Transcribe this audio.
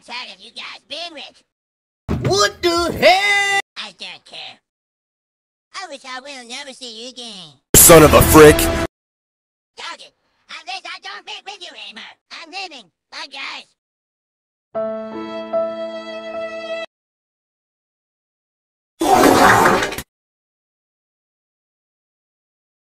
tired of you guys being rich. What the hell? I don't care. I wish I will never see you again. Son of a frick. Dog it. At least I don't fit with you anymore. I'm leaving. Bye, guys.